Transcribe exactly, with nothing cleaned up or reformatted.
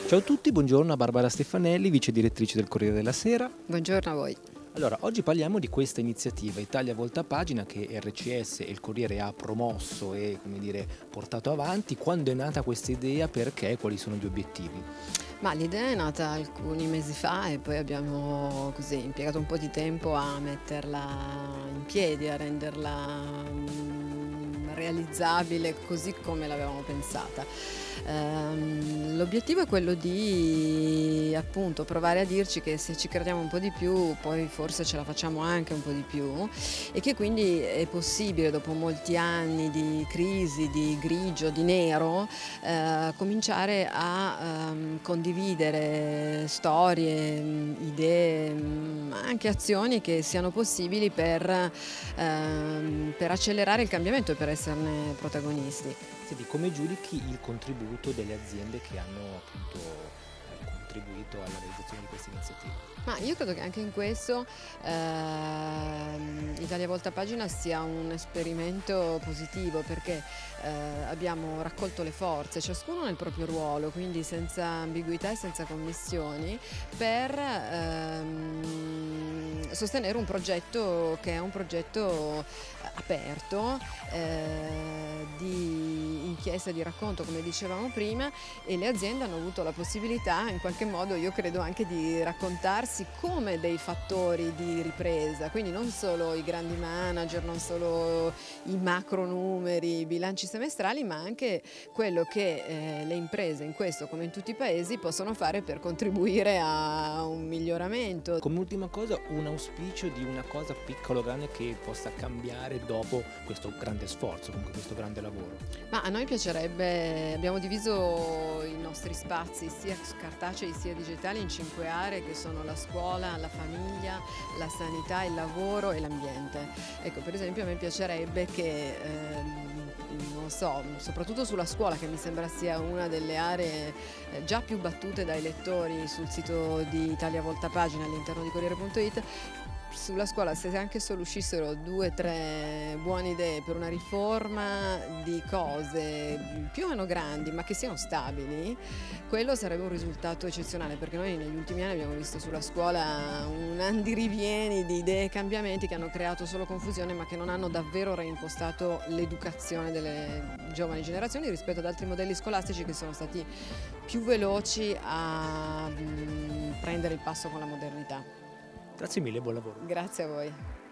Ciao a tutti, buongiorno a Barbara Stefanelli, vice direttrice del Corriere della Sera. Buongiorno a voi. Allora, oggi parliamo di questa iniziativa Italia Volta Pagina che R C S e il Corriere ha promosso e, come dire, portato avanti. Quando è nata questa idea? Perché? Quali sono gli obiettivi? Ma l'idea è nata alcuni mesi fa e poi abbiamo così impiegato un po' di tempo a metterla in piedi, a renderla mm, realizzabile così come l'avevamo pensata. Ehm, l'obiettivo è quello di appunto provare a dirci che se ci crediamo un po' di più poi forse ce la facciamo anche un po' di più e che quindi è possibile dopo molti anni di crisi, di grigio, di nero eh, cominciare a ehm, condividere storie, idee, ma anche azioni che siano possibili per, ehm, per accelerare il cambiamento e per esserne protagonisti. Senti, come giudichi il contributo delle aziende che hanno appunto eh, contribuito alla realizzazione di questa iniziativa? Ma io credo che anche in questo ehm, Italia Volta Pagina sia un esperimento positivo perché eh, abbiamo raccolto le forze, ciascuno nel proprio ruolo, quindi senza ambiguità e senza commissioni, per ehm, sostenere un progetto che è un progetto aperto, eh, di inchiesta, di racconto, come dicevamo prima, e le aziende hanno avuto la possibilità, in qualche modo, io credo, anche di raccontarsi come dei fattori di ripresa, quindi non solo i grandi manager, non solo i macro numeri, i bilanci semestrali, ma anche quello che eh, le imprese in questo, come in tutti i paesi, possono fare per contribuire a un miglioramento. Come ultima cosa, un auspicio di una cosa piccola o grande che possa cambiare dopo questo grande sforzo, comunque questo grande lavoro. Ma a noi piacerebbe, abbiamo diviso i nostri spazi sia cartacei sia digitali in cinque aree che sono la scuola, la famiglia, la sanità, il lavoro e l'ambiente. Ecco, per esempio a me piacerebbe che, ehm, non so, soprattutto sulla scuola, che mi sembra sia una delle aree eh, già più battute dai lettori sul sito di Italia Volta Pagina all'interno di Corriere punto it, sulla scuola, se anche solo uscissero due o tre buone idee per una riforma di cose più o meno grandi ma che siano stabili, quello sarebbe un risultato eccezionale, perché noi negli ultimi anni abbiamo visto sulla scuola un andirivieni di idee e cambiamenti che hanno creato solo confusione ma che non hanno davvero reimpostato l'educazione delle giovani generazioni rispetto ad altri modelli scolastici che sono stati più veloci a mh, prendere il passo con la modernità. Grazie mille, buon lavoro. Grazie a voi.